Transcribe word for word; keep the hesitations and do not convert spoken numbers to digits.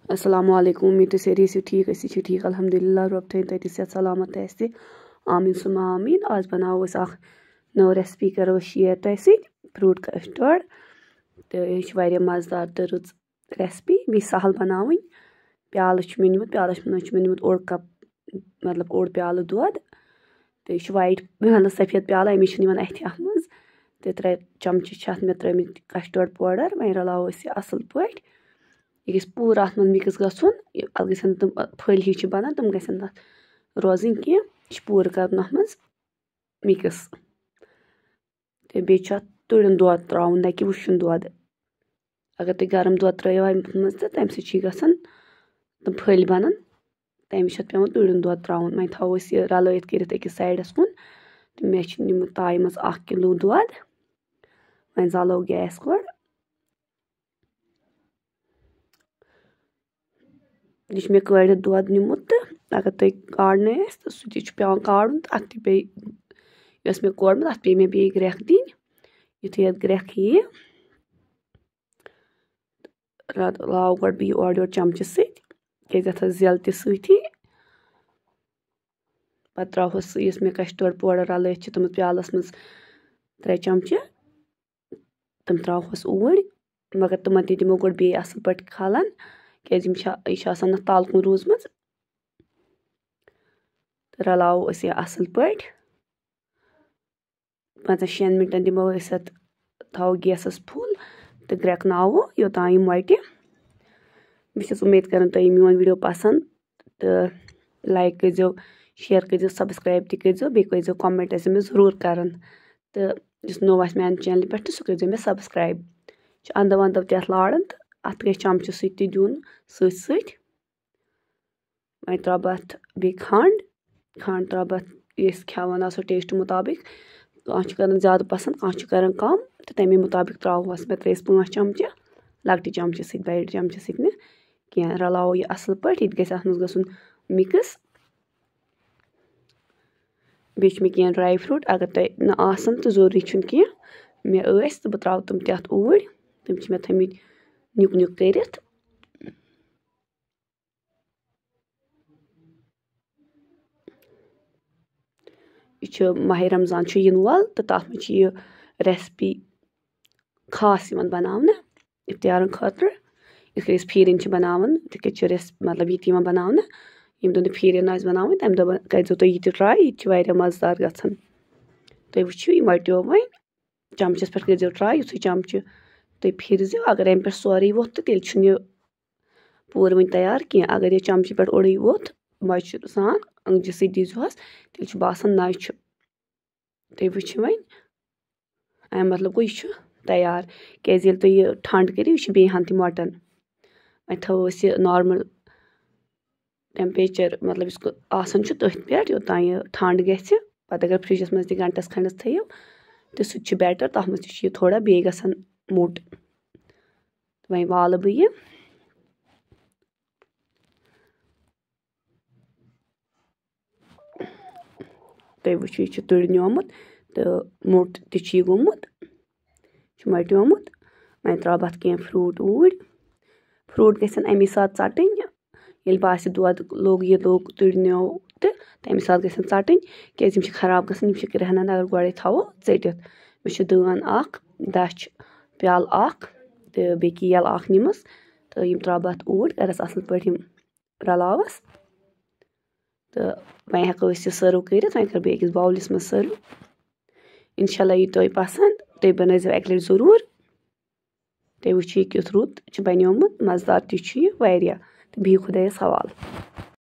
Assalamu alaikum. उम्मीद है सारी से ठीक ऐसी छी ठीक अल्हम्दुलिल्लाह रब थे तति से सलामत ऐसे आमीन सुमा आमीन। आज बनाओ अस अख नव रेसिपी करो शेयर तय सि फ्रूट कस्टर्ड तो यह वारिया मजेदार तो रुच रेसिपी बी सहल बनावनी। प्याल मे निमुत प्यालस मे निमुत ओड कप मतलब ओड प्याल दूध तो यह वाइट मतलब सफेद प्याल अमिस अथ अथ मज तो त्रे चमचे अत मे त्रमित कस्टर्ड पाउडर वह रलाव असल पे यह गई पूरा अत मज मिक्स गन अत गन तम फल ही बनान तम गन रोजन कह यह पूर कर अत मज मिक्स तो बे तुड़न दुध त्राउन ना कि वुशन दुध अगर तुम गर्म दुध त्रो अत मज तो तम सी गन तम फल बनान तमिस पे तुड़न दुध त्राउन वह थो यह रलत कर अकिस साइडस कुन तो मे निमुत ताई मज अख किलो दुध वह जलो गैस गोड यह मे कड़ित दुध निमुत तो अगर तुम काड़न तो सह पे काड़न तो अत पे मे कोड़मुत अत पे मे बे ग्रेख दिन युथु ये ग्रेख यी लाव गोड बह ओर योर चमचे सत जल ती पे त्रोहस इस मे कस्टर्ड पाउडर रलत तम प्यालस मज त्रे चमचे तम त्रोहस ऊर मगर तुम ते दिमो गोड बे असल पे खलन क्या यह तल कुन रूजम तो रलाव यह असल पे पाँच शेन मिनटन दिमो अत थो गैसस फुल तो ग्रेकनावो योतान यम वटे बस उम्मीद कर तुम मोन वीडियो पसंद तो लाइक करो शेयर करो सब्सक्राइब ति करो बे करो कमेंट मे जरूर कर तो जिस नो आस मान चैनल पे सह करो मे सब्सक्राइब अंदो वंदो ते लाड़न तो अत गई चमचे सत दिन सत सत वह त्रा बह बे खंड खंड त्रा बह यस खेवान आसो टेस्ट मुताबिक कह कर ज्यादा पसंद कह कर कम तो तमे मुताबिक त्रोहस मे त्रेस पाँच चमचे लकटे चमचे सत बड़े चमचे सत न कह रलावो यह असल पे यह गई अत मज गन मिक्स बे मे कह ड्राई फ्रूट अगर तुम न आसन तो जरूरी कह मे तो बह त्रा तम तथ ऊर तम मे थमित नुक नुक कर यह माह रमजान इन वोल तो तथ मे यह रेसिपी खास बनाने इफ्तार खतर इस फिरन बनान ति रेस मतलब ये बनाने यम दिन फिरन बना तम दो करो तुम यह ट्राई यह मजेदार गन तुम वो यह मटो वह चमचस पे करो ट्राई युथ चमचे तुम फिरजो अगर अम पे सोरे वोथ तो तेल यह पूर वन तैयार कह अगर यह चमचे पे ओडे वोथ मजे सान अंगजि सत दीजोस तेल बासान नच तुम वो वन अम मतलब गो यह तैयार क्या तुम यह ठंड करो यह बेहन तह मोटन वह थो यह नॉर्मल टेम्परेचर मतलब इसको आसान तथ पे योतान यह ठंड गि पे अगर फ्रिजस मज घंटस खंडस थो तो सह बेटर तथ मज यह थोड़ा बे गसान मोट वह वाल बह यह तुम वो यह तुड़नोमुत तो मोट तह गोमुत मटोमुत वह त्रा बह कह फ्रूट ऊर फ्रूट गन अमी सात चटन ये बास दुध लोग यह लोग तुड़नो तो तमें सात गन चटन क्या खराब गन रहना अगर गोड़े थो टित मे दान अख दच प्याल अख तो बे केल अख निमस तो यम त्रा बह ऊर करस असल पे रलावस तो वह हेको सर्व कर वह कर बेकिस बाउलस मज सर्व इंशाल्लाह यी तुम पसंद तुम बनाइजो अक लट जरूर तुम वो कित रुत बनोमुत मजेदार तह बिहु खुदायस हवाल।